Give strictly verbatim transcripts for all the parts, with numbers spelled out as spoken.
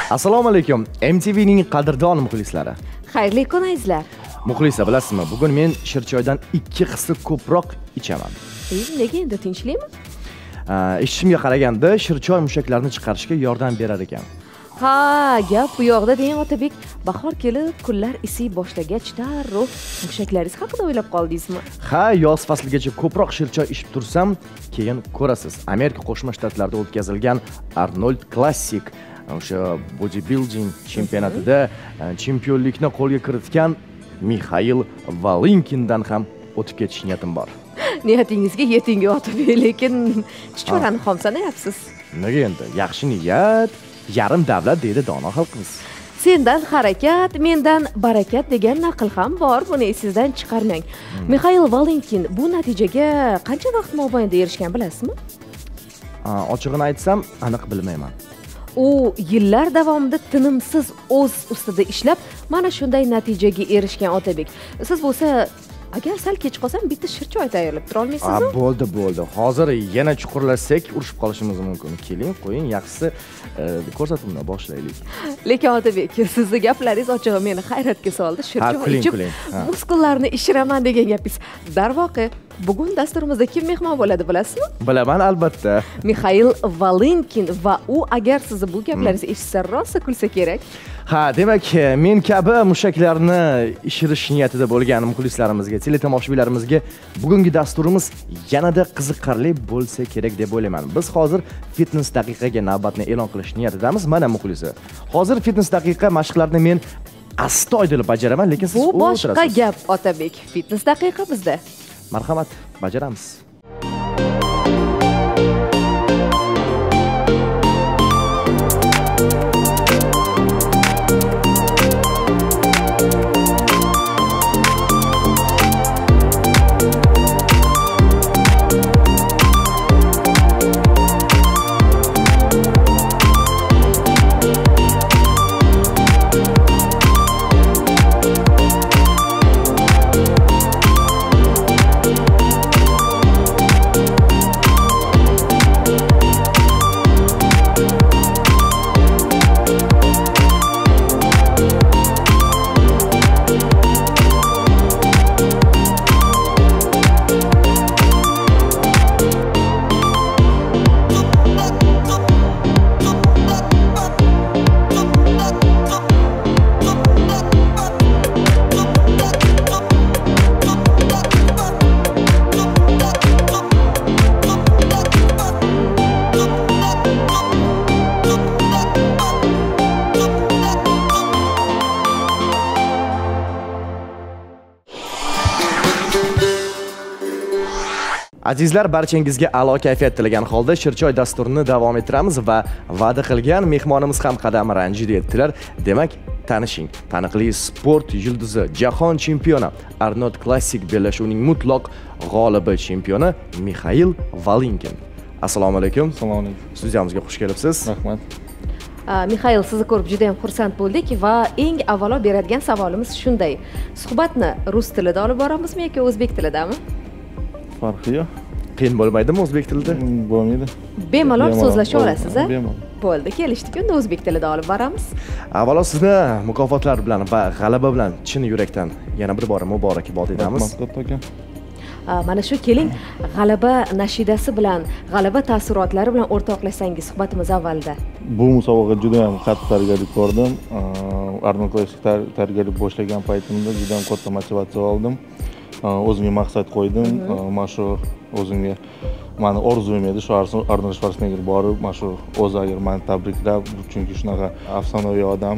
Assalomu alaykum. M T V'ning qadrdon muxlislari. Xayrli kun azizlar. Muxlislar, bilasizmi, bugun men shirchoydan ikki hissa ko'proq ichaman. E, nega endi tinchlikmi? Eshitishimga qaraganda shirchoy mushaklarni chiqarishga yordam berar ekan. Ha, gap bu yoqda degan Otabek, bahor kelib, kunlar isiy boshlagach, darrov mushaklaringiz haqida o'ylab qoldingizmi? Ha, yoz fasligacha ko'proq shirchoy ichib tursam, keyin ko'rasiz. Amerika Qo'shma Shtatlarida o'tkazilgan Arnold Classic o'sha bodybuilding chempionatida chempionlikni qo'lga kiritgan Mixail Valinkindan ham o'tib ketish niyatim bor. Niyatingizga yeting Otabek, lekin chichorani xom sanayapsiz. Nega endi? Yaxshi niyat, yarim davlat deydi dono xalqimiz. Sendan harakat, mendan barakat degan naql ham bor, buni esingizdan chiqarmang. Hmm. Mixail Valinkin bu natijaga qancha vaqt mobaynida erishgan bilasizmi? Ochig'ini aytsam, aniq bilmayman. U yillar davomida tinimsiz o'z ustida ishlab, mana shunday natijaga erishgan Otabek. Siz bo'lsa, agar sal kech qolsam, bitta shirchoy tayyorlab tura olmaysizmi? Ha, bo'ldi, bo'ldi. Hozir yana chuqurlasak, urishib qolishimiz mumkin. Keling, qo'ying, yaxshisi ko'rsatuvni boshlaylik. Lekin Otabek, sizning gaplaringiz ochig'i meni hayratga soldi. Shirchoy ichib muskullarni ishiraman degan gapingiz. Darvoqe, bugun dasturimizda kim mehmon bo'ladi bilasizmi? Bilaman, albatta. Mixail Valinkin va u agar sizni bu gaplaringizni eshitsa, rosa kulsa kerak. Ha, demak, men kabi mushaklarni ishirish niyatida bo'lgan muxlislarimizga, teletomoshabinlarimizga bugungi dasturimiz yanada qiziqarli bo'lsa kerak deb o'ylayman. Biz hozir fitness daqiqaga navbatni e'lon qilish niyatidamiz. Mana muxlisi. Hozir fitness daqiqa mashqlarini men astoydil bajaraman, lekin siz bu boshqa gap, Otabek. Fitness daqiqa bizda. Marhamat, bajaramiz. Azizlar, barchangizga a'lo kayfiyat tilagan holda shirchoy dasturini davom ettiramiz va va'da qilgan mehmonimiz ham qadam ranjida etdilar. Demak, tanishing. Taniqli sport yulduzi, jahon chempioni, Arnold Classic bellashuvining mutlaq g'olibi chempioni Mixail Valinkin. Assalomu alaykum. Assalomu alaykum. Studiyamizga xush kelibsiz. Rahmat. Mixail, sizni ko'rib juda ham xursand bo'ldik va eng avvalo beradigan savolimiz shunday. Suhbatni rus tilida olib boramizmi yoki o'zbek tilidami? Farqi yo'q. Qiyin bo'lmaydimi o'zbek tilida? Bo'lmaydi. Bemalol so'zlasha olasiz, a? Bemalol. Bo'ldi, kelishdik. Unda o'zbek tilida olib boramiz. Avvalo sizni mukofotlar bilan va g'alaba bilan chin yurakdan yana bir bora muborakbod etamiz. Mana shu keling, g'alaba nashidasi bilan, g'alaba taassurotlari bilan o'rtoqlashsangiz suhbatimiz avvalda. Bu musobaqa juda ham qattiq tayyorgarlik ko'rdim. Arnold Classic tayyorgarlik boshlagan paytimda juda ham katta motivatsiya oldim. O'zimga maqsad qo'ydim. Mana shu o'zimga mani orzum edi, shu Arnold Schwarzenegger borib, mana shu o'zaga meni tabriklab, chunki shunaqa afsonaviy odam.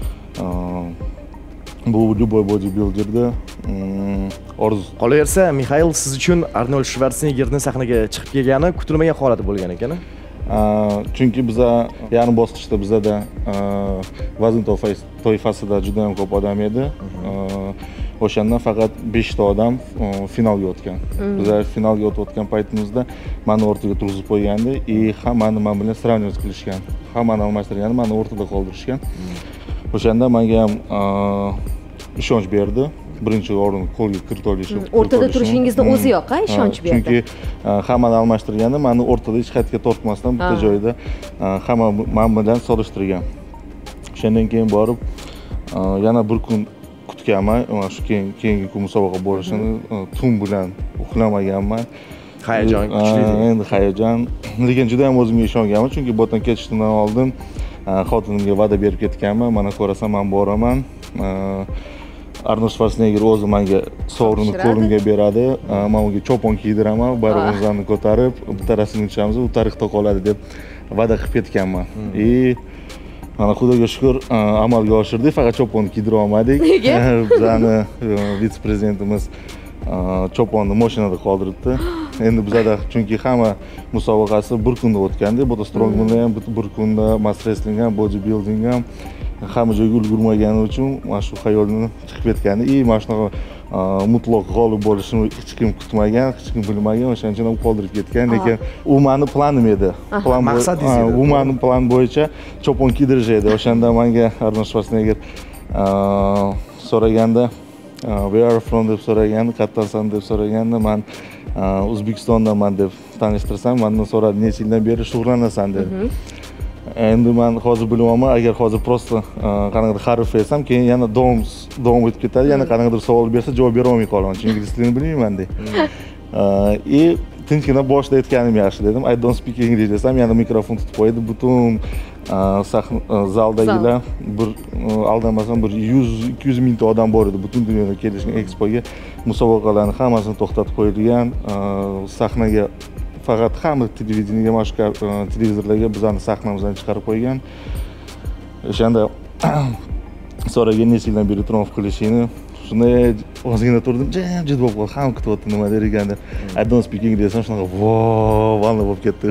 Bu любой bodybuilderda orzu. Qolaversa, Mixail siz uchun Arnold Schwarzeneggerning sahnaga chiqib kelgani kutilmagan holat bo'lgan ekan. Chunki biza yarim bosqichda bizada vazn toifasida juda ham ko'p odam edi. O'shandan faqat besh ta odam finalga o'tgan. Bizlar finalga o'tgan paytimizda meni o'rtaga turg'izib qo'ygandi va hammani men bilan сравнивать qilishgan. Hammani almashtirgan, meni o'rtada qoldirishgan. O'shanda menga ham ishonch berdi. Birinchi o'rin qo'lga kiritib olishim. O'rtada turishingizni o'ziyoq a ishonch berdi. Chunki hammani almashtirganda meni o'rtada hech qayerga tortmasdan bitta joyda hamma men bilan solishtirgan. o'shandan keyin borib yana bir kun kutganman, mana shu keyin keyingi kun musobaqa bo'lishini tun bilan uxlamaganman. Hayajon kuchli. Endi hayajon, lekin juda ham o'zimga ishonganman, chunki bu yerdan ketishdan oldin xotinimga va'da berib ketganman, mana ko'rasan men boraman. Arnold Schwarzenegger o'zi menga sovrinni qo'limga beradi, men unga chopon kiydiraman, bayrog'imizni ko'tarib, bitta rasmga tushamiz, u tarixda qoladi deb va'da qilib ketganman. E mana Xudoga shukr, amalga oshirdik, faqat choponni kiydira olmadik. Bizani vitse-prezidentimiz choponni mashinada qoldiribdi. Endi bizada chunki hamma musobaqasi bir kunda o'tganda, bu da strongmanlar ham bir kunda, mass wrestling ham, bodybuilding ham hamma joyga ulgurmagani uchun mana shu xayolni chiqib ketgandi. I mana shunaqa mutlaq g'olib bo'lishini hech kim kutmagan, hech kim bilmagan, o'shaning uchun ham qoldirib ketgan, lekin u meni planim edi. Plan maqsadingiz edi. U meni plan bo'yicha chopon kiydirish edi. O'shanda menga Arnold Schwarzenegger so'raganda, "Where are you from?" deb so'raganda, "Qayerdansan?" deb so'raganda, men O'zbekistondanman deb tanishtirsam, mendan so'radi, "Necha yildan beri shug'ullanasan?" dedi. Endi men hozir bilmayman, agar hozir prosta qanaqadir harf bersam, keyin yana davom davom etib ketadi, yana qanaqadir savol bersa javob bera olmay qolaman, chunki ingliz tilini bilmayman deb. E tinchgina boshida aytganim yaxshi dedim. I don't speak English desam, yana mikrofon tutib qo'ydi. Butun sahna zaldagilar bir aldanmasam bir yuz ikki yuz mingta odam bor edi. Butun dunyodan kelishgan ekspoga musobaqalarni hammasini to'xtatib qo'yilgan. Sahnaga faqat hamma televideniyega, mana shu televizorlarga bizani sahnamizdan chiqarib qo'ygan. O'shanda so'ragan necha yildan beri tromf qilishini, shunday ozgina turdim, jim-jit bo'lib qoldi. Hamma kutyapti nima der ekanda. I don't speak English desam, shunaqa vo, valna bo'lib ketdi.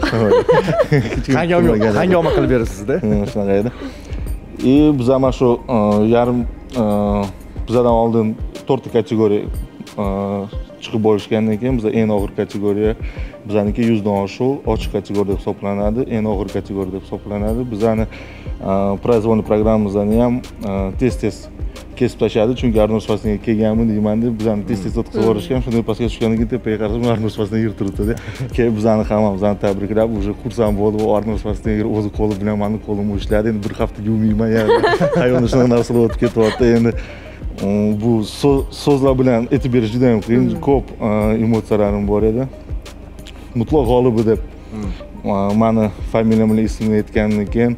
Hangoma qilib berasiz-da? Shunaqa edi. E biz mana shu yarim bizdan oldin to'rtta kategoriya chiqib bo'lishgandan keyin biz eng og'ir kategoriya bizaniki yuzdan oshuv ochiq kategoriya deb hisoblanadi, eng og'ir kategoriya deb hisoblanadi. Bizani proizvolniy programmamizdan ham tez-tez kesib tashladi, chunki Arnold Schwarzenegger kelganmi deyman deb bizani tez-tez o'tkazib yuborishgan. Shunday pastga tushgandan keyin tepaga qarasam Arnold Schwarzenegger turibdi. Keyin bizani hammamizni tabriklab, уже xursand bo'ldi. Arnold Schwarzenegger o'zi qo'li bilan meni qo'limni ushladi. Endi bir hafta yuvmayman yana. Hayotda shunaqa narsalar o'tib ketyapti. Endi bu so'zlar bilan aytib berish juda ham qiyin, ko'p emotsiyalarim bor edi. Mutlaq g'olibi deb meni familiyam bilan ismini aytgandan keyin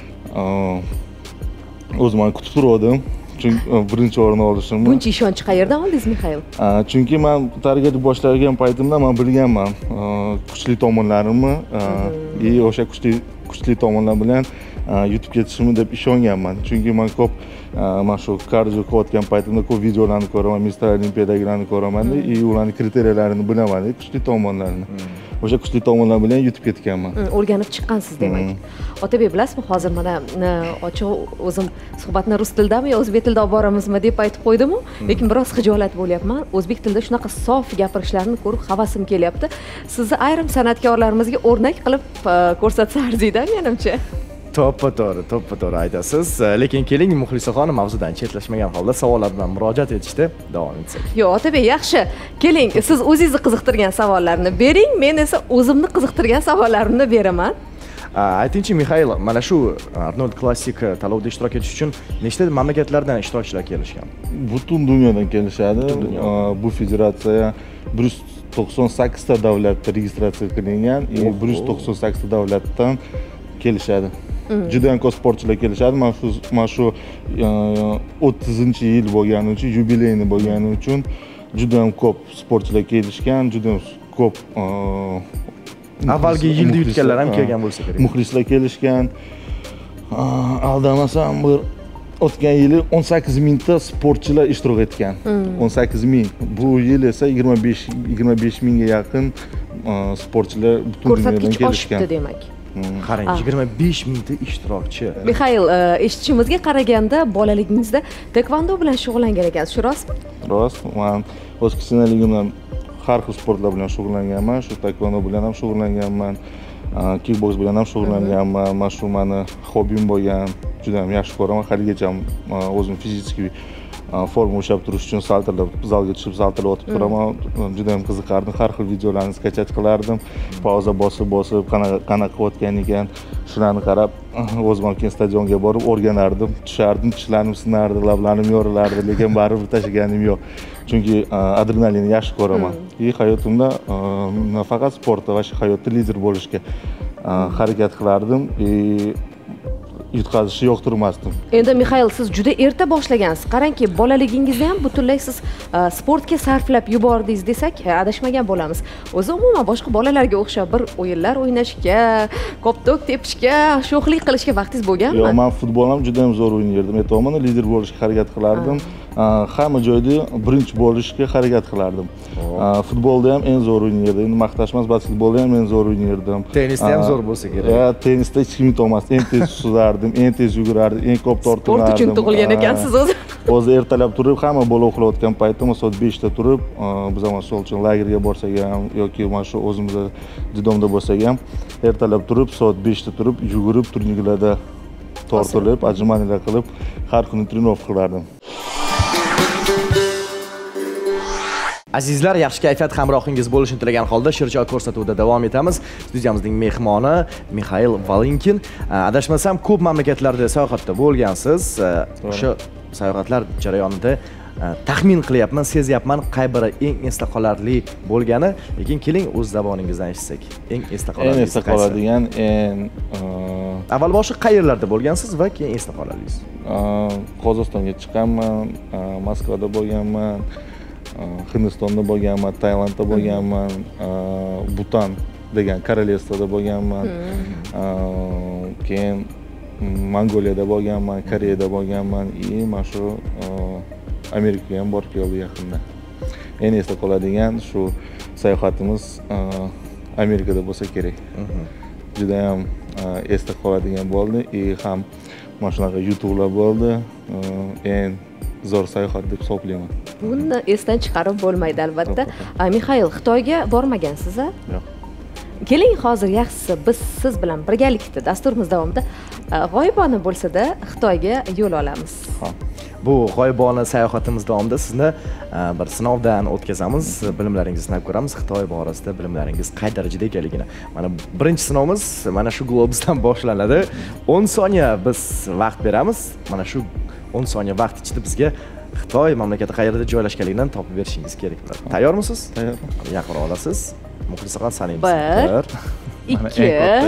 o'zim kutib turgandim. Chunki birinchi o'rinni olishimni. Buncha ishonch qayerdan oldingiz, Mixail? Chunki men targ'ib boshlagan paytimda men bilganman kuchli tomonlarimni, и o'sha kuchli kuchli tomonlar bilan yutib ketishimni deb ishonganman. Chunki men ko'p mana shu kardio qilayotgan paytimda ko'p videolarni ko'raman, Mister Olimpiadagilarni ko'raman, и ularning kriteriyallarini bilaman, kuchli tomonlarini. O'sha kuchli tomonlar bilan yutib ketganman. O'rganib chiqqansiz demak. Otabek, bilasizmi, hozir mana ochiq o'zim suhbatni rus tilidami yo o'zbek tilida olib boramizmi deb aytib qo'ydim-ku, lekin biroz xijolat bo'lyapman. O'zbek tilida shunaqa sof gapirishlarini ko'rib havasim kelyapti. Sizni ayrim san'atkorlarimizga o'rnak qilib ko'rsatsa arziydi, menimcha. To'ppa-to'g'ri, to'ppa-to'g'ri aytasiz. Lekin keling, Muxlisaxonim mavzudan chetlashmagan holda savollar bilan murojaat etishda davom etsak. Yo'q, Otabek, yaxshi. Keling, siz o'zingizni qiziqtirgan savollarni bering, men esa o'zimni qiziqtirgan savollarimni beraman. Aytingchi, Mixail, mana shu Arnold Classic tanlovda ishtirok etish uchun nechta mamlakatlardan ishtirokchilar kelishgan? Butun dunyodan kelishadi. Bu federatsiya bir yuz to'qson sakkiz ta davlatda registratsiya qilingan, bir yuz to'qson sakkiz ta davlatdan kelishadi. Juda ham ko'p sportchilar kelishadi. Mana shu o'ttizinchi yil bo'lgani uchun, yubileyni bo'lgani uchun juda ham ko'p sportchilar kelishgan, juda ham ko'p avvalgi yilda yutganlar ham kelgan bo'lsa kerak. Muxlislar kelishgan. Aldamasam, bir o'tgan yili o'n sakkiz mingta sportchilar ishtirok etgan. o'n sakkiz ming. Bu yil esa yigirma besh yigirma besh mingga yaqin sportchilar butun dunyodan kelishgan. Ko'rsatkich oshibdi demak. Qarang, yigirma besh mingta ishtirokchi. Mixail, eshitishimizga qaraganda bolaligingizda taekvondo bilan shug'ullangan ekansiz, shu rostmi? Rost. Men o'z kichkinaligimdan har xil sportlar bilan shug'ullanganman. Shu taekvondo bilan ham shug'ullanganman, kickboks bilan ham shug'ullanganman. Mana shu meni hobbim bo'lgan, juda ham yaxshi ko'raman. Haligacha o'zim fizически forma ushlab turish uchun saltirlab zalga tushib saltirlab o'tib turaman. Juda ham qiziqardim. Har xil videolarni skachat qilardim. Pauza bosib bosib qanaqa qanaqa o'tgan ekan, shularni qarab o'zim ham keyin stadionga borib o'rganardim. Tushardim, tishlarim sinardi, lablarim yorilardi, lekin baribir tashlaganim yo'q. Chunki adrenalinni yaxshi ko'raman. И hayotimda nafaqat sportda, va shu hayotda lider bo'lishga harakat qilardim. И yutqazishni yoqtirmasdim. Endi Mixail, siz juda erta boshlagansiz. Qarangki, bolaligingizda ham butunlay siz sportga sarflab yubordingiz desak, adashmagan bo'lamiz. O'zi umuman boshqa bolalarga o'xshab bir o'yinlar o'ynashga, koptok tepishga, sho'xlik qilishga vaqtingiz bo'lganmi? Yo'q, men futbol ham juda ham zo'r o'ynardim. Aytmoqman, lider bo'lishga harakat qilardim. Hamma joyda birinchi bo'lishga harakat qilardim. Futbolda ham eng zo'r o'ynardim. Endi maqtashmas, basketbolda ham eng zo'r o'ynardim. Tennisda ham zo'r bo'lsa kerak. Ha, tennisda hech kim yutolmasdi. Eng tez suzardim, eng tez yugurardim, eng ko'p tortinardim. Sport uchun tug'ilgan ekansiz o'zi. O'zi ertalab turib, hamma bola uxlayotgan paytda soat beshda turib, biz ham misol uchun lagerga borsak ham yoki mana shu o'zimizda didomda bo'lsak ham, ertalab turib, soat beshda turib, yugurib, turnirlarda tortilib, ajrimaniyalar qilib, har kuni trenirovka qilardim. Azizlar, yaxshi kayfiyat hamrohingiz bo'lishini tilagan holda Shirchoy ko'rsatuvida davom etamiz. Studiyamizning mehmoni Mixail Valenkin. Adashmasam, ko'p mamlakatlarda sayohatda bo'lgansiz. O'sha sayohatlar jarayonida taxmin qilyapman, sezyapman, qay biri eng esda qolarli bo'lgani, lekin keling o'z zaboningizdan eshitsak. Eng esda qolarli. Eng esda qoladigan eng avval boshi qayerlarda bo'lgansiz va keyin esda qolarlingiz? Qozog'istonga chiqqanman, Moskvada bo'lganman. Hindistonda bo'lganman, Tailandda bo'lganman, Butan degan korolevstvada bo'lganman. Keyin Mongoliyada bo'lganman, Koreyada bo'lganman, и mana shu Amerikaga ham borib keldim yaqinda. Eng esda qoladigan shu sayohatimiz Amerikada bo'lsa kerak. Juda ham esda qoladigan bo'ldi, и ham mana shunaqa yutuqlar bo'ldi. Eng zo'r sayohat deb hisoblayman. Buni esdan chiqarib bo'lmaydi albatta. Mixail, Xitoyga bormagansiz a? Yo'q. Keling, hozir yaxshisi biz siz bilan birgalikda dasturimiz davomida g'oyibona bo'lsa-da Xitoyga yo'l olamiz. Bu g'oyibona sayohatimiz davomida sizni bir sinovdan o'tkazamiz, bilimlaringizni sinab ko'ramiz, Xitoy borasida bilimlaringiz qay darajada ekanligini. Mana birinchi sinovimiz mana shu globusdan boshlanadi. o'n soniya biz vaqt beramiz. Mana shu o'n soniya vaqt ichida bizga Xitoy mamlakati qayerda joylashganligidan topib berishingiz kerak bo'ladi. Tayyormisiz? Tayyorman. Yaqin olasiz. Muxlislar sanaymiz. bir, ikki,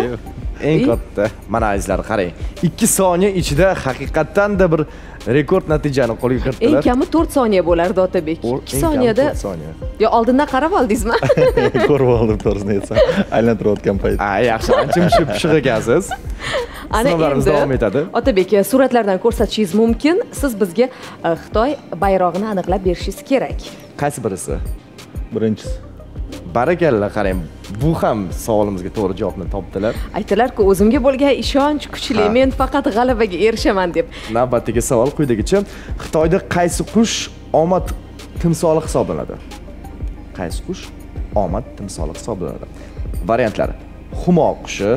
eng katta. Mana azizlar, qarang. ikki soniya ichida haqiqatdan-da bir rekord natijani qo'lga kiritdilar. Eng kami to'rt soniya bo'lardi Otabek. ikki soniyada. Yo, oldindan qarab oldingizmi? Ko'rib oldim, to'g'risini aytsam. Aylantirayotgan payt. Ha, yaxshi, ancha mushib pishiq ekansiz. Sinovlarimiz davom etadi. Otabek, suratlardan ko'rsatishingiz mumkin. Siz bizga Xitoy bayrog'ini aniqlab berishingiz kerak. Qaysi birisi? Birinchisi. Barakalla, qarang. Bu ham savolimizga to'g'ri javobni topdilar. Aytdilar-ku, o'zimga bo'lgan ishonch kuchli, men faqat g'alabaga erishaman deb. Navbatdagi savol quyidagicha: Xitoyda qaysi qush omad timsoli hisoblanadi? Qaysi qush omad timsoli hisoblanadi? Variantlar: Humo qushi,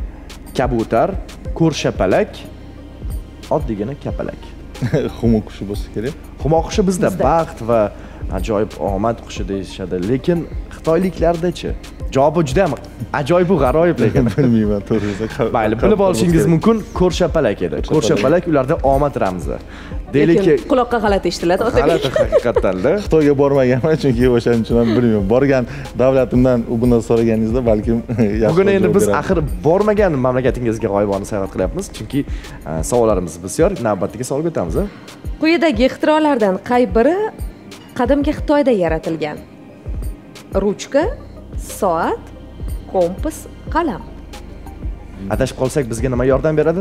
kabutar, ko'rshapalak, oddiygina kapalak. Humo qushi bo'lsa kerak. Humo qushi bizda baxt va ajoyib omad qushi deyishadi, lekin xitoyliklarda-chi? Javobi juda ham ajoyib va g'aroyib lekin. Bilmayman, to'g'risi. Mayli, bilib olishingiz mumkin, ko'rshapalak edi. Ko'rshapalak ularda omad ramzi. Deylik, quloqqa g'alati eshitiladi, Otabek. G'alati haqiqatdan-da. Xitoyga bormaganman, chunki o'shaning uchun ham bilmayman. Borgan davlatimdan u buni so'raganingizda balkim yaxshi. Bugun endi biz axir bormagan mamlakatingizga g'oyibona sayohat qilyapmiz, chunki savollarimiz bisyor. Navbatdagi savolga o'tamiz. Quyidagi ixtirolardan qay biri qadimgi Xitoyda yaratilgan? Ruchka, soat, kompas, qalam. Adashib qolsak bizga nima yordam beradi?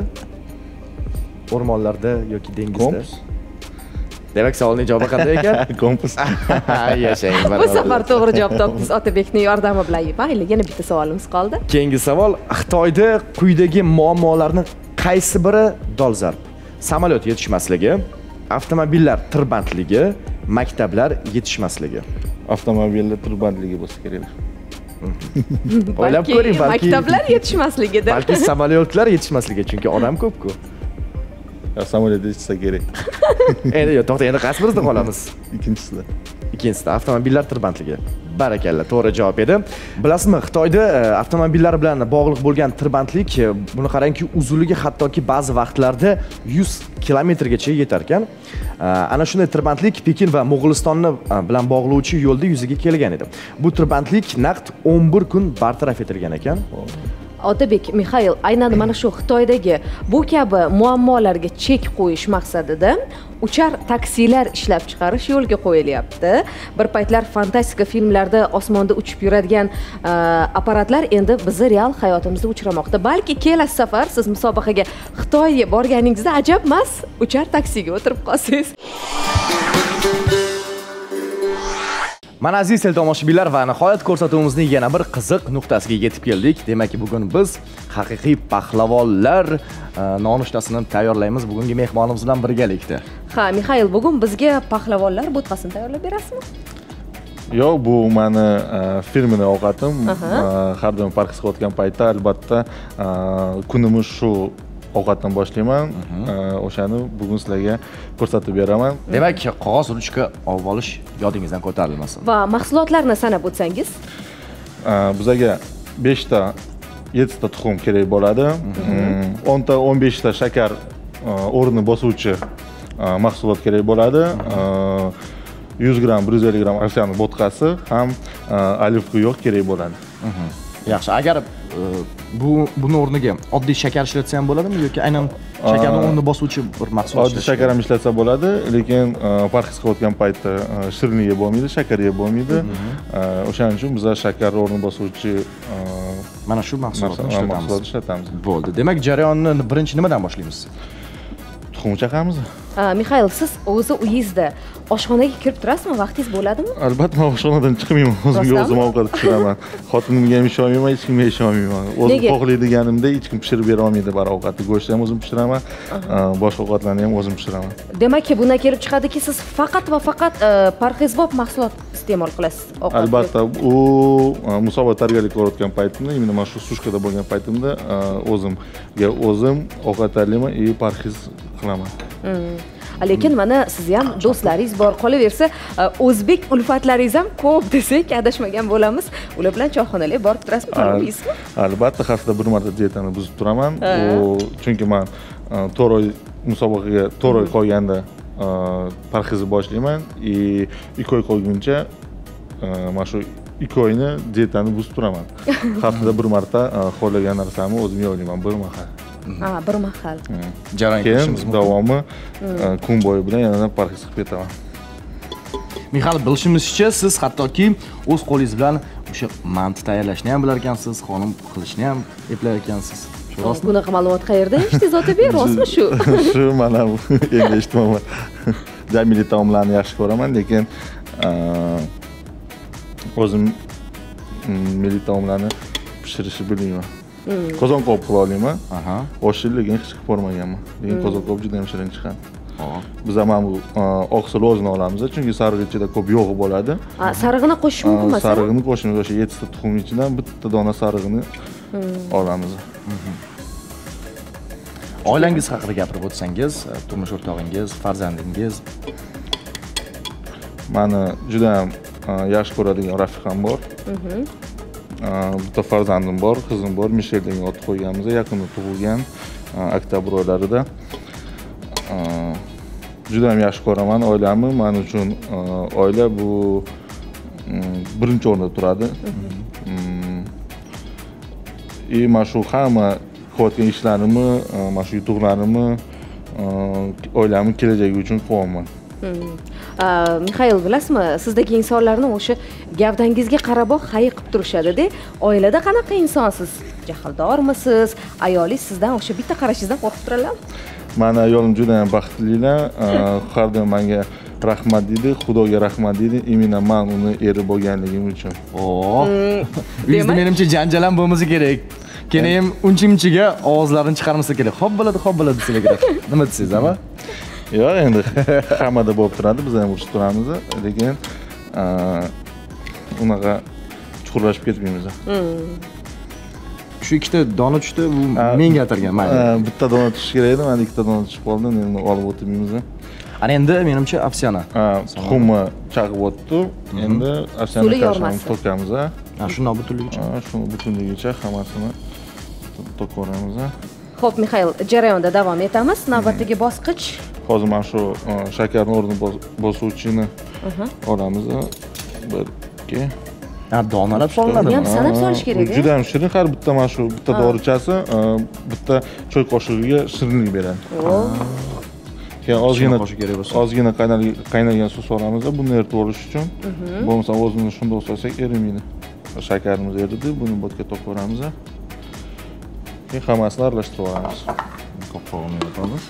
O'rmonlarda yoki dengizda? Kompas. Demak, savolning javobi qanday ekan? Kompas. Yashang. Bu safar to'g'ri javob topdingiz Otabekning yordami bilan. Mayli, yana bitta savolimiz qoldi. Keyingi savol: Xitoyda quyidagi muammolarning qaysi biri dolzarb? Samolyot yetishmasligi, avtomobillar tirbandligi, maktablar yetishmasligi. Avtomobillar tirbandligi bo'lsa kerak. O'ylab ko'ring, balki maktablar yetishmasligida. Balki samolyotlar yetishmasligi, chunki odam ko'p-ku. samolyotda ichsa kerak. Endi yo'q, to'xta, endi qaysi birizda qolamiz? Ikkinchisida. Ikkinchisida avtomobillar tirbandligi. Barakalla, to'g'ri javob edi. Bilasizmi, Xitoyda avtomobillar bilan bog'liq bo'lgan tirbandlik, buni qarangki, uzunligi hattoki ba'zi vaqtlarda yuz kilometrgacha yetar ekan. Ana shunday tirbandlik Pekin va Mo'g'ulistonni bilan bog'lovchi yo'lda yuzaga kelgan edi. Bu tirbandlik naqd o'n bir kun bartaraf etilgan ekan. Otabek, Mixail, aynan mana shu Xitoydagi bu kabi muammolarga chek qo'yish maqsadida uchar taksilar ishlab chiqarish yo'lga qo'yilyapti. Bir paytlar fantastika filmlarda osmonda uchib yuradigan apparatlar endi bizni real hayotimizda uchramoqda. Balki kelasi safar siz musobaqaga Xitoyga borganingizda ajab emas, uchar taksiga o'tirib qolsangiz. Mana aziz teletomoshabinlar va nihoyat ko'rsatuvimizning yana bir qiziq nuqtasiga yetib keldik. Demak, bugun biz haqiqiy pahlavonlar nonushtasini tayyorlaymiz. Bugungi mehmonimiz bilan birgalikda. Ha, Mixail, bugun bizga pahlavonlar bo'tqasini tayyorlab berasizmi? Yo'q, bu meni firmani ovqatim. Har doim parxizga o'tgan paytda albatta kunimiz shu ovqatdan boshlayman. O'shani bugun sizlarga ko'rsatib beraman. Demak, qog'oz ruchka olib olish yodingizdan ko'tarilmasin. Va mahsulotlarni sanab o'tsangiz? Bizga besh ta, yetti ta tuxum kerak bo'ladi. o'n ta, o'n besh ta shakar o'rni bosuvchi mahsulot kerak bo'ladi. yuz gramm, bir yuz ellik gramm ovsyani bo'tqasi ham olivka yog' kerak bo'ladi. Yaxshi, agar bu buni o'rniga oddiy shakar ishlatsa ham bo'ladimi yoki aynan shakarni o'rnini bosuvchi bir mahsulot? Oddiy shakar ham ishlatsa bo'ladi, lekin parxizga o'tgan paytda shirinlik yeb bo'lmaydi, shakar yeb bo'lmaydi. O'shaning uchun biz shakar o'rnini bosuvchi mana shu mahsulotni ishlatamiz. Bo'ldi. Demak, jarayonni birinchi nimadan boshlaymiz? Tuxum chaqamiz. Mixail, siz o'zi uyingizda oshxonaga kirib turasizmi? Vaqtingiz bo'ladimi? Albatta, men oshxonadan chiqmayman. O'zimga o'zim ovqat pishiraman. Xotinimga ham ishonmayman, hech kimga ishonmayman. O'zim xohlaydiganimda hech kim pishirib bera olmaydi bar ovqatni. Go'shtni ham o'zim pishiraman, boshqa ovqatlarni ham o'zim pishiraman. Demak, bundan kelib chiqadiki, siz faqat va faqat parhezbop mahsulot iste'mol qilasiz ovqatga. Albatta, u musobaqa tayyorgarlik ko'rayotgan paytimda, именно mana shu sushkada bo'lgan paytimda o'zimga o'zim ovqat tayyorlayman va parhez qilaman. Lekin mana siz ham do'stlaringiz bor, qolaversa o'zbek ulfatlaringiz ham ko'p desak adashmagan bo'lamiz. Ular bilan choyxonalarga borib turasizmi, qolaverasizmi? Albatta, haftada bir marta diyetani buzib turaman. U chunki men to'rt oy musobaqaga to'rt oy qolganda parhezni boshlayman va ikki oy qolguncha mana shu ikki oyni diyetani buzib turaman. Haftada bir marta xohlagan narsamni o'zim yeyman, bir mahal. Ha, bir mahal. Jarayon qilishimiz mumkin. Davomi kun bo'yi bilan yana parhez qilib ketaman. Mixail, bilishimizcha, siz hattoki o'z qo'lingiz bilan o'sha manti tayyorlashni ham bilar ekansiz, xonim qilishni ham eplar ekansiz. Shu rostmi? Bunaqa ma'lumot qayerdan eshitdingiz, Otabek? Rostmi shu? Shu mana endi eshitmaman. Jamili taomlarni yaxshi ko'raman, lekin o'zim milliy taomlarni pishirishni bilmayman. Qozonqop qila olaman. Aha. Oshni lekin hech qilib ko'rmaganman. Lekin qozonqop juda ham shirin chiqadi. Biz ham bu oqsil o'zini olamiz, chunki sariq ichida ko'p yog'i bo'ladi. Sarig'ini qo'shish mumkin emas. Sarig'ini qo'shamiz, o'sha yetti ta tuxum ichidan bitta dona sarig'ini olamiz. Oilangiz haqida gapirib o'tsangiz, turmush o'rtog'ingiz, farzandingiz. Meni juda ham yaxshi ko'radigan rafiqam bor. Bitta farzandim bor, qizim bor, Mishel degan ot qo'yganmiz, yaqinda tug'ilgan, oktyabr oylarida. Juda ham yaxshi ko'raman oilamni. Men uchun oila bu birinchi o'rinda turadi. И mana shu hamma qilayotgan ishlarimni, mana shu yutuqlarimni oilamning kelajagi uchun qilyapman. Mixail, bilasizmi, sizdagi insonlarni o'sha gavdangizga qaraboq hayiqib turishadi-da. Oilada qanaqa insonsiz? Jahldormisiz? Ayolingiz sizdan o'sha bitta qarashingizdan qo'rqib turadilar? Meni ayolim juda ham baxtlilar. Har doim menga rahmat deydi, Xudoga rahmat deydi, imенно men uni eri bo'lganligim uchun. Oo. Uyingizda menimcha janjal ham bo'lmasa kerak. Keyin ham unchimchiga ovozlarini chiqarmasa kerak. Xo'p bo'ladi, xo'p bo'ladi desa kerak. Nima deysiz, ama? Yo'q, endi hammada bo'lib turadi, biz ham urushib turamiz, lekin unaqa chuqurlashib ketmaymiz. Shu ikkita dona tushdi, bu menga atalgan, mayli. Bitta dona tushishi kerak edi, mana ikkita dona tushib qoldi, endi olib o'tibmiz. Ana endi menimcha ovsyana. Ha, tuxumni chaqib o'tdi. Endi ovsyana kashani to'kamiz. Ha, shuni butunligicha. Ha, shuni butunligicha hammasini to'kaveramiz. Xo'p, Mixail, jarayonda davom etamiz. Navbatdagi bosqich. Hozir mana shu shakarning o'rnini bosuvchini olamiz. bir, ikki. Ha, donalar solinadi. Ham sanab solish kerak. Juda ham shirin, har bitta mana shu bitta dorichasi bitta choy qoshigiga shirinlik beradi. Keyin ozgina ozgina qaynagan suv solamiz, buni eritib olish uchun. Bo'lmasa o'zini shunday solsak erimaydi. Shakarimiz eridi, buni bo'tga to'qib Keyin hammasini aralashtirib olamiz. Qopqog'ini yopamiz.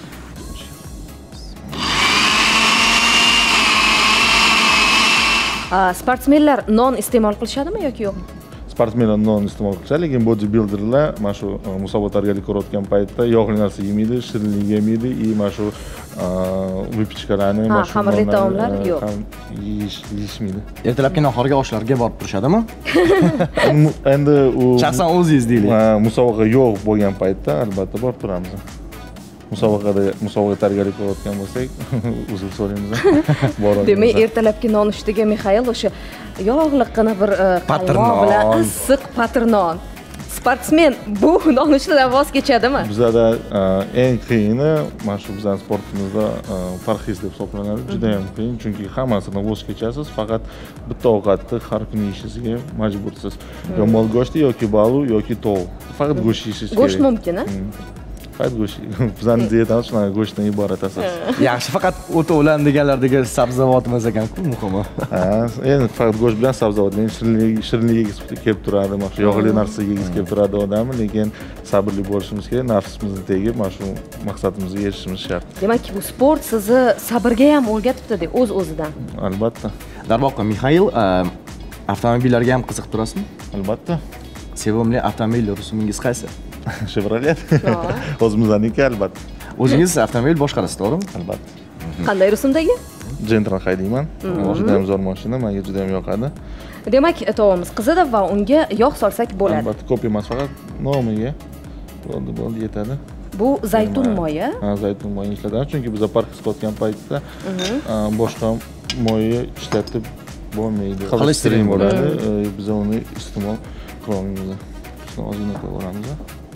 Sportsmenlar non iste'mol qilishadimi yoki yo'qmi? Sportsmenlar non iste'mol qilishadi, lekin bodybuilderlar mana shu musobaqalarga ko'rayotgan paytda yog'li narsa yemaydi, shirinlik yemaydi, и mana shu vypichkalarni, mana shu xamirli taomlar yo'q. Yeyish, yeyishmaydi. Ertalabki nahorga oshlarga borib turishadimi? Endi u shaxsan o'zingiz deylik. Musobaqa yo'q bo'lgan paytda albatta borib turamiz. Musobaqada musobaqa tayyorgarlik qilayotgan bo'lsak, uzr so'raymiz. Demak, ertalabki nonushtaga Mixail o'sha yog'liqqina bir qaymoq bilan issiq patirnon. Sportsmen bu nonushtadan voz kechadimi? Bizda eng qiyini mana shu bizning sportimizda parhez deb hisoblanadi. Juda ham qiyin, chunki hammasidan voz kechasiz, faqat bitta ovqatni har kuni yeyishingizga majbursiz. Yo mol go'shti yoki balu yoki tovuq. Faqat go'sht yeyishingiz kerak. Go'sht mumkin-a? Faqat go'sht. Bizning diyetamiz shunaqa go'shtdan iborat asos. Yaxshi, faqat o'tovlan deganlardagi sabzavot emas ekan-ku, muhimi. Ha, endi faqat go'sht bilan sabzavot, lekin shirinlik, shirinligiga kelib turadi, mana shu yog'li narsa yegiz kelib turadi odam, lekin sabrli bo'lishimiz kerak, nafsimizni tegib, mana shu maqsadimizga erishishimiz shart. Demak, bu sport sizni sabrga ham o'rgatibdi, o'z-o'zidan. Albatta. Darvoqe, Mixail, avtomobillarga ham qiziqib turasizmi? Albatta. Sevimli avtomobil rusumingiz qaysi? Chevrolet. O'zimizniki albatta. O'zingiz avtomobil boshqarasiz, to'g'rimi? Albatta. Qanday rusumdagi? Gentra haydayman. Juda ham zo'r mashina, menga juda ham yoqadi. Demak, tovamiz qizidi va unga yog' solsak bo'ladi. Albatta, ko'p emas, faqat nomiga. Bo'ldi, bo'ldi, yetadi. Bu zaytun moyi. Ha, zaytun moyi ishlatamiz, chunki biz park qilgan paytda boshqa moyi ishlatib bo'lmaydi. Xolesterin bo'ladi, biz uni iste'mol qila olmaymiz. Ozgina qo'yamiz.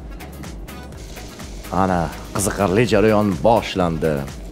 Ana, qiziqarli jarayon boshlandi.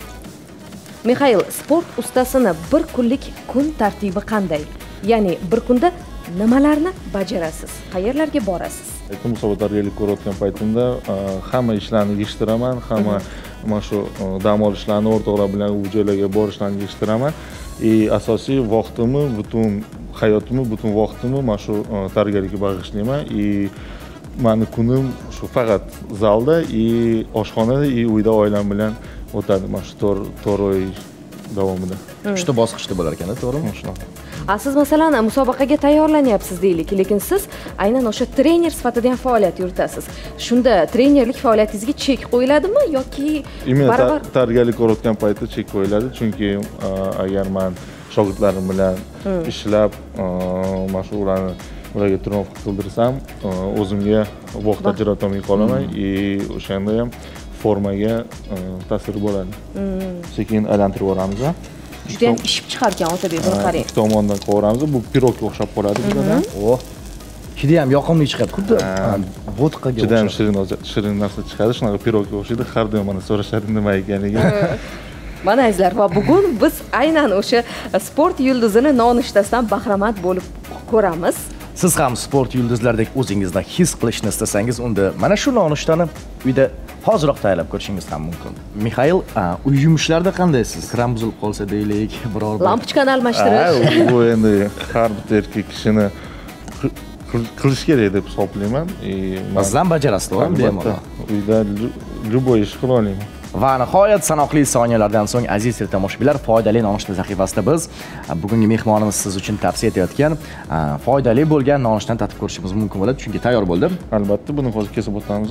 Mixail, sport ustasini bir kunlik kun tartibi qanday? Ya'ni bir kunda nimalarni bajarasiz? Qayerlarga borasiz? Aytdim, musobaqalarga ko'rayotgan paytimda hamma ishlarni yig'ishtiraman, hamma mana shu dam olishlarni o'rtoqlar bilan u joylarga borishlarni yig'ishtiraman. И asosiy vaqtimni, butun hayotimni, butun vaqtimni mana shu tayyorgarlikka bag'ishlayman. И mani kunim shu faqat zalda, и oshxonada, и uyda oilam bilan o'tadi mana shu to'rt oy davomida. Uchta bosqichda bo'lar ekan, to'g'rimi? Shunaqa. A siz masalan musobaqaga tayyorlanyapsiz deylik, lekin siz aynan o'sha trener sifatida ham faoliyat yuritasiz. Shunda trenerlik faoliyatingizga chek qo'yiladimi yoki barabar tayyorgarlik ko'rayotgan paytda chek qo'yiladi, chunki agar men shogirdlarim bilan ishlab mana shu ularni ularga trenovatka qildirsam, o'zimga vaqt ajratolmay qolaman и o'shanda ham formaga ta'sir bo'ladi. Sekin aylantirib yuboramiz. Juda ham ishib chiqargan Otabek, buni qarang. Ikki tomondan qovuramiz, bu pirogga o'xshab qoladi bizda. Oh. Hidi ham yoqimli chiqadi, xuddi vodkaga. Juda ham shirin, shirin narsa chiqadi, shunaqa pirogga o'xshaydi. Har doim mana so'rashadi nima ekanligini. Mana azizlar, va bugun biz aynan o'sha sport yulduzini nonushtasidan bahramand bo'lib ko'ramiz. Siz ham sport yulduzlaridek o'zingizni his qilishni istasangiz, unda mana shu nonushtani uyda hoziroq tayyorlab ko'rishingiz ham mumkin. Mixail, uy yumushlarida qandaysiz? Kran buzilib qolsa deylik, biror bir lampochkani almashtirish. Bu endi har bir erkak kishini qilish kerak deb hisoblayman. Sizlar bajarasiz, to'g'rimi? Bemalol. Uyda любой ish qila olaman. Va nihoyat sanoqli soniyalardan so'ng aziz tomoshabinlar, foydali nonushta sahifasida biz bugungi mehmonimiz siz uchun tavsiya etayotgan foydali bo'lgan nonushtadan tatib ko'rishingiz mumkin bo'ladi, chunki tayyor bo'ldi. Albatta, buni hozir kesib o'tamiz.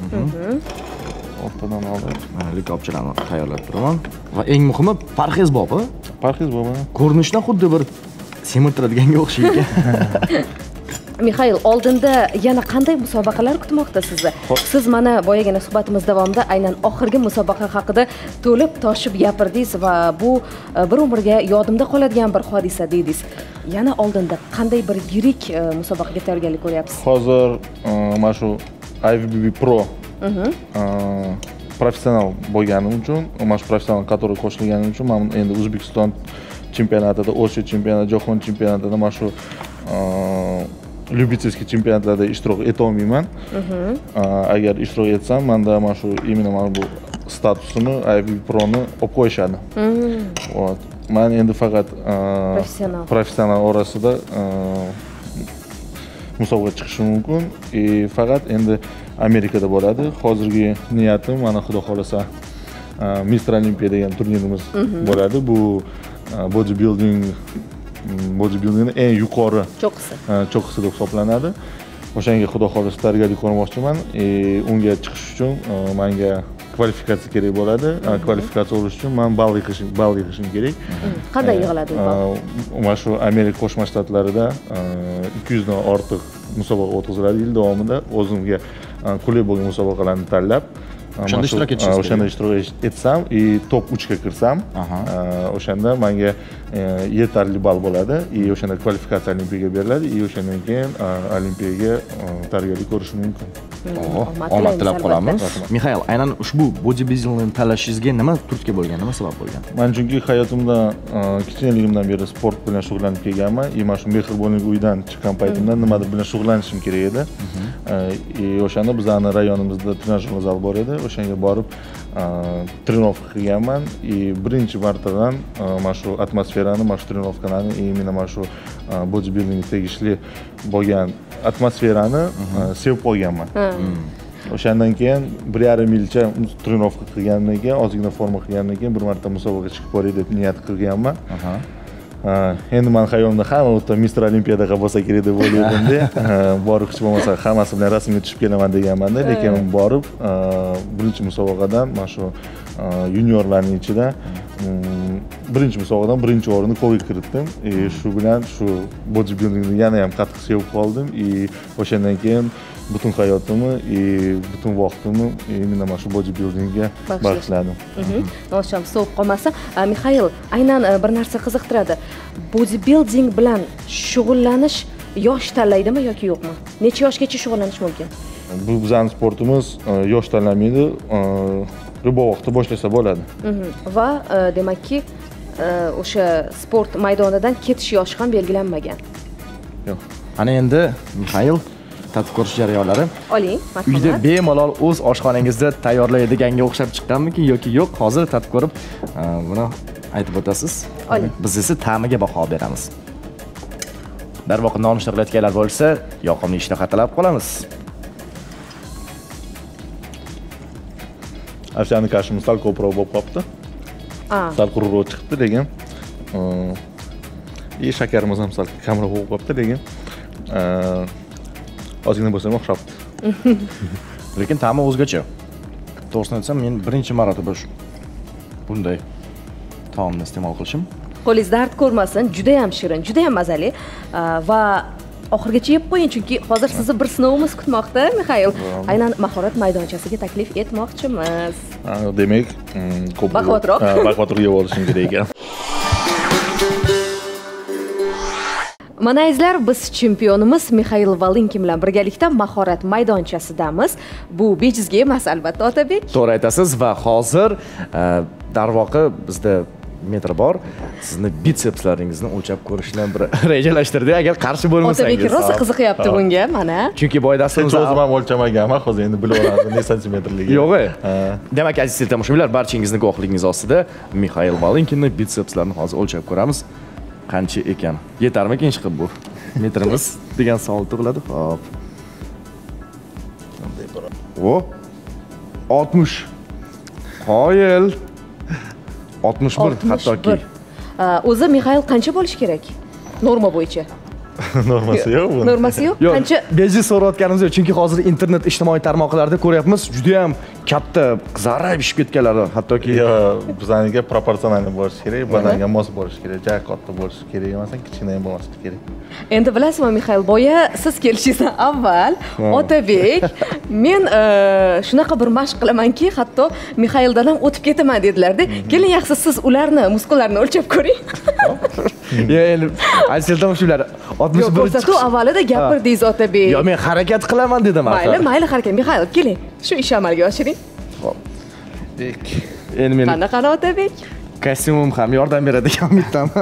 O'rtadan olib, mana likopchalarni tayyorlab turaman. Va eng muhimi parhez bobi. Parhez bobi. Ko'rinishdan xuddi bir semirtiradigan o'xshaydi. Mixail, oldinda yana qanday musobaqalar kutmoqda sizni? Siz mana boyagina suhbatimiz davomida aynan oxirgi musobaqa haqida to'lib toshib gapirdingiz va bu bir umrga yodimda qoladigan bir hodisa dedingiz. Yana oldinda qanday bir yirik musobaqaga tayyorgarlik ko'ryapsiz? Hozir mana shu I V B B Pro professional bo'lganim uchun, mana shu professional qatoriga qo'shilganim uchun men endi O'zbekiston chempionatida, Osiyo chempionatida, Jahon chempionatida mana shu любительский chempionatlarda ishtirok eta olmayman. Agar ishtirok etsam, menda mana shu именно mana bu statusini I V B Pro ni olib qo'yishadi. Вот. Men endi faqat professional professional orasida musobaqaga chiqishim mumkin. E faqat endi Amerikada bo'ladi. Hozirgi niyatim mana xudo xolasa Mister Olimpiya degan turnirimiz bo'ladi. Bu bodybuilding bodybuildingning eng yuqori cho'qqisi cho'qqisi deb hisoblanadi. O'shanga xudo xolasa tayyorgarlik ko'rmoqchiman. E unga chiqish uchun menga kvalifikatsiya kerak bo'ladi. Kvalifikatsiya olish uchun men ball yig'ishim, ball yig'ishim kerak. Qanday yig'iladi bu ball? Mana shu Amerika Qo'shma Shtatlarida ikki yuz dan ortiq musobaqa o'tkaziladi yil davomida. O'zimga qulay bo'lgan musobaqalarni tanlab, o'shanda ishtirok etish o'shanda ishtirok etsam, и top uch ga kirsam, o'shanda menga yetarli ball bo'ladi, и o'shanda kvalifikatsiya Olimpiyaga beriladi, и o'shandan keyin Olimpiyaga tayyorgarlik ko'rishim mumkin. Omad tilab qolamiz. Mixail, aynan ushbu bodybuildingni tanlashingizga nima turtki bo'lgan, nima sabab bo'lgan? Men chunki hayotimda kichkinaligimdan beri sport bilan shug'ullanib kelganman. И mana shu mehribonlik uydan chiqqan paytimda nimadir bilan shug'ullanishim kerak edi. И o'shanda bizning rayonimizda trenajyor zal bor edi. O'shanga borib trenirovka qilganman. И birinchi martadan mana shu atmosferani, mana shu trenirovkalarni, именно mana shu bodybuildingga tegishli bo'lgan atmosferani sevib qolganman. O'shandan keyin bir yarim yilcha trenirovka qilgandan keyin, ozgina forma qilgandan keyin bir marta musobaqaga chiqib ko'ray deb niyat qilganman. Endi men xayolimda hamma o'ta Mister Olimpiadaga bo'lsa kerak deb o'ylagandim-da. Borib hech bo'lmasa hammasi bilan rasmga tushib kelaman deganman-da, lekin borib birinchi musobaqadan mana shu juniorlarning ichida birinchi musobaqadan birinchi o'rinni qo'lga kiritdim. E shu bilan shu bodybuildingni yana ham qattiq sevib qoldim. E o'shandan keyin butun hayotimni и butun vaqtimni именно mana shu bodybuildingga bag'ishladim. Nosham so'p qolmasa, Mixail, aynan bir narsa qiziqtiradi. Bodybuilding bilan shug'ullanish yosh tanlaydimi yoki yo'qmi? Necha yoshgacha shug'ullanish mumkin? Bu bizning sportimiz yosh tanlamaydi, любой vaqtda boshlasa bo'ladi. Va demakki, o'sha sport maydonidan ketish yoshi ham belgilanmagan. Yo'q. Ana endi Mixail tatib ko'rish jarayonlari. Oling, marhamat. Uyda bemalol o'z oshxonangizda tayyorlaydiganga o'xshab chiqqanmiki yoki yo'q? Hozir tatib ko'rib, buni aytib o'tasiz. Oling. Biz esa ta'miga baho beramiz. Darvoqe nonushta qilayotganlar bo'lsa, yoqimli ishtaha tilab qolamiz. Овсяный kashimiz sal ko'proq bo'lib qopti. Sal quruqroq chiqdi, lekin и shakarimiz ham sal kamroq bo'lib qopti, lekin ozgina bo'lsa ham o'xshabdi. Lekin ta'mi o'zgacha. To'g'risini aytsam, men birinchi marotaba bunday taomni iste'mol qilishim. Qo'lingiz dard ko'rmasin, juda ham shirin, juda ham mazali va oxirgacha yeb qo'ying, chunki hozir sizni bir sinovimiz kutmoqda, Mixail. Aynan mahorat maydonchasiga taklif etmoqchimiz. Demak, ko'p baquvvatroq baquvvatroq yeb olishim kerak ekan. Mana azizlar, biz chempionimiz Mixail Valinkin bilan birgalikda mahorat maydonchasidamiz. Bu bejizga emas, albatta, Otabek. To'g'ri aytasiz va hozir darvoqe bizda metr bor. Sizni bitsepslaringizni o'lchab ko'rishni bir rejalashtirdik, agar qarshi bo'lmasangiz. Otabek rosa qiziqyapti bunga, mana. Chunki boydasimiz o'zim ham o'lchamaganman, hozir endi bilib olasiz necha santimetrligi. Yo'q-e. Demak, aziz tomoshabinlar, barchangizni guvohligingiz ostida Mixail Valinkinning bitseplarini hozir o'lchab ko'ramiz. Qancha ekan? Yetarmikin chiqib bu? Metrimiz degan savol tug'iladi. Xo'p. O oltmish. Qoyil. oltmish bir hattoki. O'zi Mixail qancha bo'lish kerak? Norma bo'yicha. Normasi yo'q buni. Normasi yo'q. Qancha bejiz so'rayotganimiz yo'q, chunki hozir internet ijtimoiy tarmoqlarda ko'ryapmiz, juda ham katta zarrab ishib ketganlar, hattoki yo bizaniga proporsionalni bo'lishi kerak, badanga mos bo'lishi kerak, juda katta bo'lishi kerak emas, kichkina ham bo'lmasligi kerak. Endi bilasizmi, Mixail, boya siz kelishingizdan avval Otabek, men shunaqa bir mashq qilamanki, hatto Mixaildan ham o'tib ketaman dedilar-da. Keling, yaxshi siz ularni muskullarini o'lchab ko'ring. Ya, endi aytib shular oltmish bir ko'rsatuv avvalida gapirdingiz Otabek. Yo, men harakat qilaman dedim. Mayli, mayli harakat. Mixail, keling, shu ishni amalga oshiring. Xo'p. Endi men qanaqa Otabek? kostyumim ham yordam beradigan umiddaman.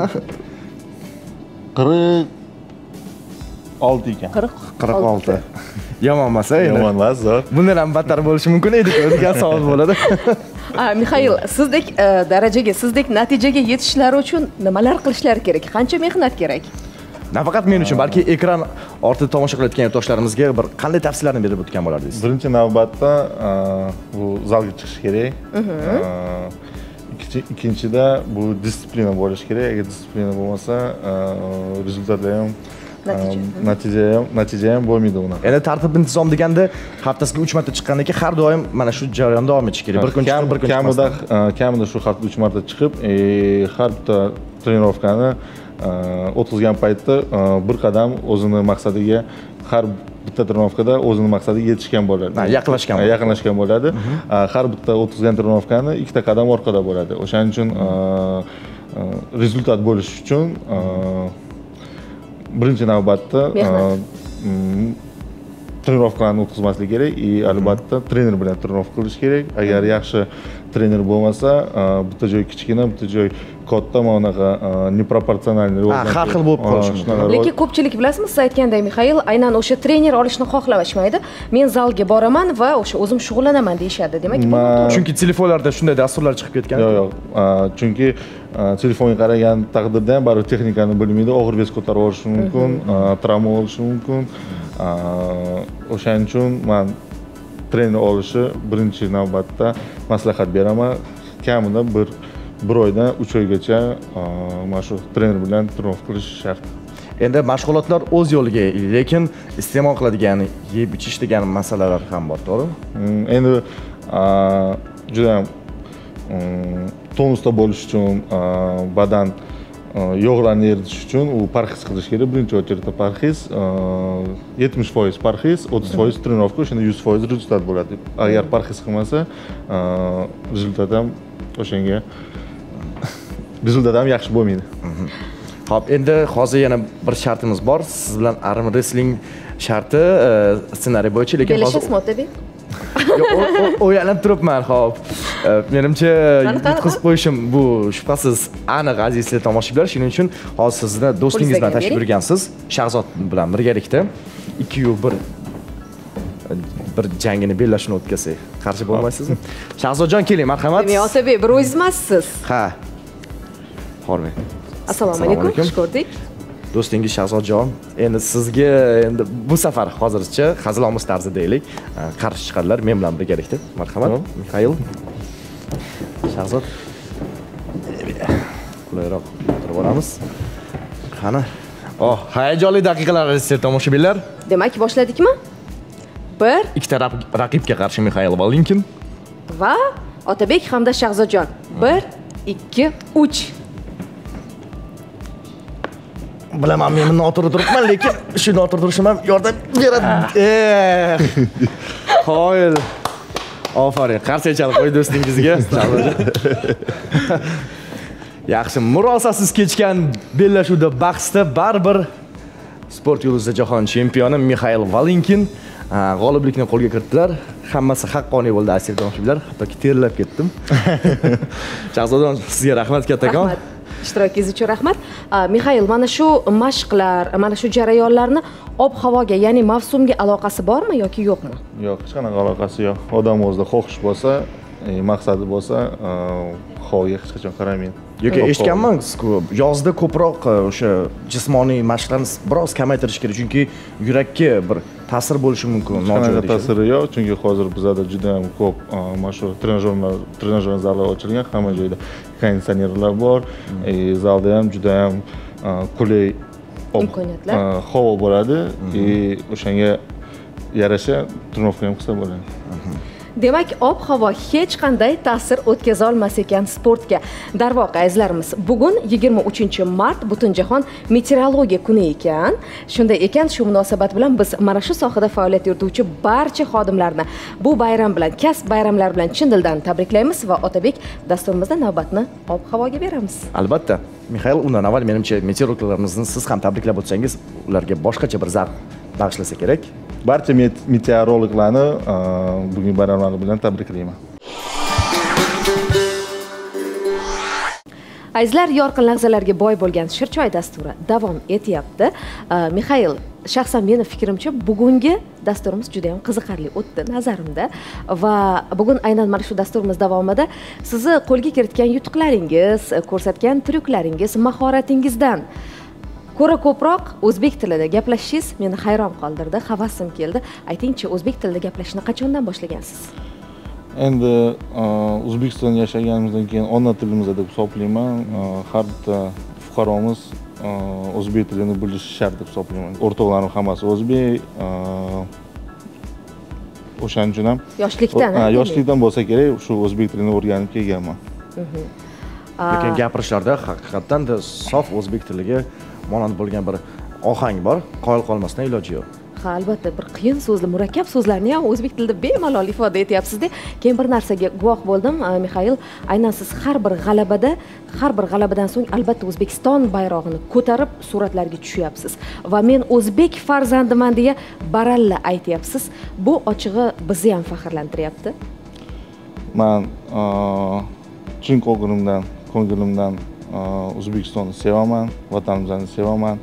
qirq olti ekan. qirq olti. Yomon emas, endi. Yomon emas, zo'r. Bundan ham battar bo'lishi mumkin edi-ku, degan savol bo'ladi. A, Mixail, sizdek darajaga, sizdek natijaga yetishlari uchun nimalar qilishlari kerak? Qancha mehnat kerak? Nafaqat men uchun, balki ekran ortida tomosha qilayotgan yurtdoshlarimizga bir qanday tavsiyalarni berib o'tgan bo'lardingiz? Birinchi navbatda bu zalga chiqish kerak. Ikkinchida bu disiplina bo'lishi kerak. Agar disiplina bo'lmasa, rezultatlar ham natija ham natija ham bo'lmaydi unaqa. Endi tartib intizom deganda haftasiga uch marta chiqqandan keyin har doim mana shu jarayonda davom etish kerak. Bir kun chiqib, bir kun kamida kamida shu haftada uch marta chiqib, har bitta trenirovkani o'tkazgan paytda bir qadam o'zini maqsadiga, har bitta trenirovkada o'zini maqsadiga yetishgan bo'ladi. Yaqinlashgan bo'ladi. Yaqinlashgan bo'ladi. Har bitta o'tkazgan trenirovkani ikkita qadam orqada bo'ladi. O'shaning uchun rezultat bo'lish uchun birinchi navbatda trenirovkalarni o'tkazmaslik kerak va albatta trener bilan trenirovka qilish kerak. Agar yaxshi trener bo'lmasa, bitta joy kichkina, bitta joy katta, mana unaqa neproporsionalniy rivojlanish. Har xil bo'lib qolishi mumkin. Lekin ko'pchilik bilasizmi, siz aytgandek Mixail, aynan o'sha trener olishni xohlamashmaydi. Men zalga boraman va o'sha o'zim shug'ullanaman deyshadi. Demak, chunki telefonlarda shunday dasturlar chiqib ketgan. Yo'q, yo'q. Chunki telefonga qaragan taqdirda ham baribir texnikani bilmaydi, og'ir vez ko'tarib olishi mumkin, travma bo'lishi mumkin. O'shaning uchun men trener olishi birinchi navbatda maslahat beraman. Kamida bir bir oydan uch oygacha mana shu trener bilan trenirovka qilish shart. Endi mashg'ulotlar o'z yo'liga, lekin iste'mol qiladigan yeb ichish degan masalalar ham bor, to'g'rimi? Endi juda ham tonusda bo'lish uchun, badan yog'larni eritish uchun u parhez qilish kerak. Birinchi o'rinda parhez, yetmish foiz parhez, o'ttiz foiz trenirovka, o'shanda yuz foiz rezultat bo'ladi. Agar parhez qilmasa, rezultat ham o'shanga rezultat ham yaxshi bo'lmaydi. Xo'p, endi hozir yana bir shartimiz bor. Siz bilan arm wrestling sharti ssenariy bo'yicha, lekin hozir kelishasizmi Otabek? Yo'q, o'ylanib turibman, xo'p. Menimcha yutqizib qo'yishim bu shubhasiz aniq, azizlar tomoshabinlar. Shuning uchun hozir sizni do'stingiz bilan tashrif buyurgansiz, Shahzod bilan birgalikda ikki yu bir bir jangini bellashuvni o'tkazsak, qarshi bo'lmaysizmi? Shahzodjon, keling, marhamat. Men Otabek, bir o'zingiz emassiz. Ha. Hormay. Assalomu alaykum, xush ko'rdik. Do'stingiz Shahzodjon, endi sizga endi bu safar hozircha hazilomuz tarzda deylik, qarshi chiqadilar men bilan birgalikda. Marhamat, Mixail. Shahzod. Qulayroq turib olamiz. Qani? Oh, hayajonli daqiqalar sizlar tomoshabinlar. Demak, boshladikmi? bir ikkita raqibga qarshi Mixail Valinkin va Otabek hamda Shahzodjon. bir ikki uch. Bilaman, men noto'g'ri turibman, lekin shu noto'g'ri turishim ham yordam beradi. Eh. Qoyil. Ofarin, qarshi chalib qo'y do'stingizga. Yaxshi, murosasiz kechgan bellashuvda bahsda baribir sport yulduzi jahon chempioni Mixail Valinkin g'oliblikni qo'lga kiritdilar. Hammasi haqqoniy bo'ldi, asir tomoshabinlar. Hattoki terlab ketdim. Shahzodjon, sizga rahmat kattakon. Rahmat. Ishtirokingiz uchun rahmat. Mixail, mana shu mashqlar, mana shu jarayonlarni ob-havoga, ya'ni mavsumga aloqasi bormi yoki yo'qmi? Yo'q, hech qanaqa aloqasi yo'q. Odam o'zida xohish bo'lsa, maqsadi bo'lsa, havoga hech qachon qaramaydi. Yo'q, eshitganman, yozda ko'proq o'sha jismoniy mashqlarni biroz kamaytirish kerak, chunki yurakka bir ta'sir bo'lishi mumkin. Nojo'ya ta'siri yo'q, chunki hozir bizda juda ham ko'p mana shu trenajyorlar, trenajyor zallar ochilgan, hamma joyda konditsionerlar bor. Zalda ham juda ham qulay imkoniyatlar, havo bo'ladi va o'shanga yarasha trenirovka ham qilsa bo'ladi. Demak, ob-havo hech qanday ta'sir o'tkaza olmas ekan sportga. Darvoqe, azizlarimiz, bugun yigirma uchinchi mart Butunjahon meteorologiya kuni ekan. Shunday ekan, shu munosabat bilan biz mana shu sohada faoliyat yurituvchi barcha xodimlarni bu bayram bilan, kasb bayramlari bilan chin dildan tabriklaymiz va Otabek, dasturimizda navbatni ob-havoga beramiz. Albatta. Mixail, undan avval menimcha meteorologlarimizni siz ham tabriklab o'tsangiz, ularga boshqacha bir zavq bag'ishlasa kerak. Barcha meteorologlarni bugun bayramlari bilan tabriklayman. Azizlar, yorqin lahzalarga boy bo'lgan Shirchoy dasturi davom etyapti. Mixail, shaxsan meni fikrimcha bugungi dasturimiz juda ham qiziqarli o'tdi nazarimda va bugun aynan mana shu dasturimiz davomida sizni qo'lga kiritgan yutuqlaringiz, ko'rsatgan tryuklaringiz, mahoratingizdan ko'ra ko'proq o'zbek tilida gaplashishingiz meni hayron qoldirdi, havasim keldi. Aytingchi, o'zbek tilida gaplashishni qachondan boshlagansiz? Endi O'zbekistonda yashaganimizdan keyin ona tilimiz deb hisoblayman. Har bitta fuqaromiz o'zbek tilini bilishi shart deb hisoblayman. O'rtoqlarim hammasi o'zbek. O'shaning uchun ham yoshlikdan, yoshlikdan bo'lsa kerak, shu o'zbek tilini o'rganib kelganman. Lekin gapirishlarda haqiqatdan da sof o'zbek tiliga monand bo'lgan bir ohang bor, qoyil qolmasdan iloji yo'q. Ha, albatta, bir qiyin so'zli, murakkab so'zlarni ham o'zbek tilida bemalol ifoda etyapsiz-da. Keyin bir narsaga guvoh bo'ldim, Mixail, aynan siz har bir g'alabada, har bir g'alabadan so'ng albatta O'zbekiston bayrog'ini ko'tarib suratlarga tushyapsiz va men o'zbek farzandiman deya baralla aytyapsiz. Bu ochig'i bizni ham faxrlantiryapti. Men chin ko'nglimdan, ko'nglimdan O'zbekistonni sevaman, vatanimizni sevaman.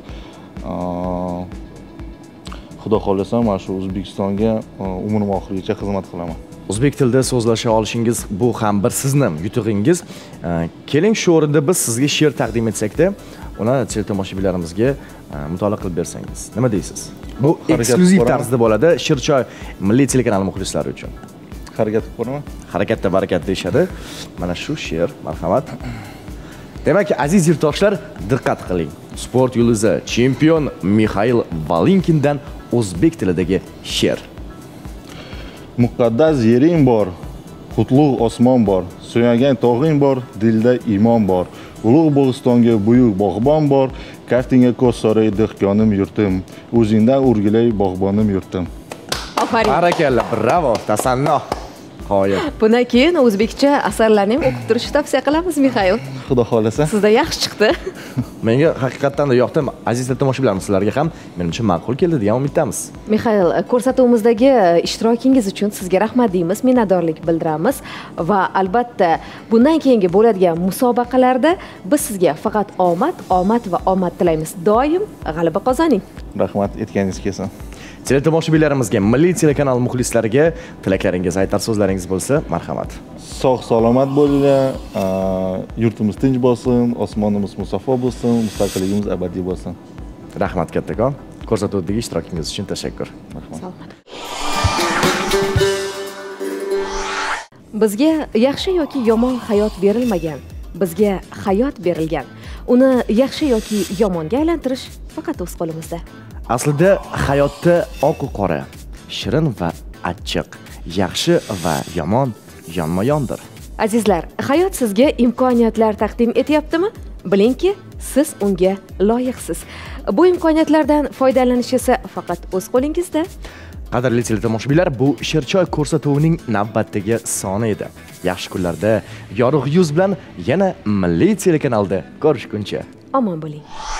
Xudo xolasa, mana shu O'zbekistonga umrim oxirigacha xizmat qilaman. O'zbek tilida so'zlasha olishingiz bu ham bir sizni yutug'ingiz. Keling, shu o'rinda biz sizga she'r taqdim etsak-da, uni teletomoshabinlarimizga mutolaa qilib bersangiz. Nima deysiz? Bu eksklyuziv tarzda bo'ladi, Shirchoy milliy telekanali muxlislari uchun. Harakat qilib ko'raman. Harakatda barakat deyshadi. Mana shu she'r, marhamat. Demak, aziz yurtdoshlar, diqqat qiling. Sport yulduzi, chempion Mixail Valinkindan o'zbek tilidagi she'r. Muqaddas yering bor, qutlug' osmon bor, so'yagan tog'ing bor, dilda iymon bor. Ulug' Bo'g'istonga buyuk bog'bon bor, kaftingga ko'z soray dehqonim yurtim, o'zingdan o'rgilay bog'bonim yurtim. Afarin. Barakalla, bravo, tasanno. Qoyil. Bundan keyin o'zbekcha asarlarni ham o'qib turishni tavsiya qilamiz, Mixail. Xudo xolasa. Sizda yaxshi chiqdi. Menga haqiqatdan da yoqdi. Aziz tomoshabinlarimiz, sizlarga ham menimcha ma'qul keldi degan umiddamiz. Mixail, ko'rsatuvimizdagi ishtirokingiz uchun sizga rahmat deymiz, minnatdorlik bildiramiz va albatta bundan keyingi bo'ladigan musobaqalarda biz sizga faqat omad, omad va omad tilaymiz. Doim g'alaba qozoning. Rahmat, aytganingiz kelsin. Teletomoshabinlarimizga, milliy telekanal muxlislariga tilaklaringiz, aytar so'zlaringiz bo'lsa, marhamat. Sog' salomat bo'linglar, yurtimiz tinch bo'lsin, osmonimiz musaffo bo'lsin, mustaqilligimiz abadiy bo'lsin. Rahmat kattakon. Ko'rsatuvdagi ishtirokingiz uchun tashakkur. Salomat. Bizga yaxshi yoki yomon hayot berilmagan, bizga hayot berilgan. Uni yaxshi yoki yomonga aylantirish faqat o'z qo'limizda. Aslida hayotda oq va qora, shirin va achchiq, yaxshi va yomon yonma-yondir. Azizlar, hayot sizga imkoniyatlar taqdim etyaptimi? Bilingki, siz unga loyiqsiz. Bu imkoniyatlardan foydalanish esa faqat o'z qo'lingizda. Qadrli teletomoshabinlar, bu Shirchoy ko'rsatuvining navbatdagi soni edi. Yaxshi kunlarda yorug' yuz bilan yana milliy telekanalda ko'rishguncha omon bo'ling.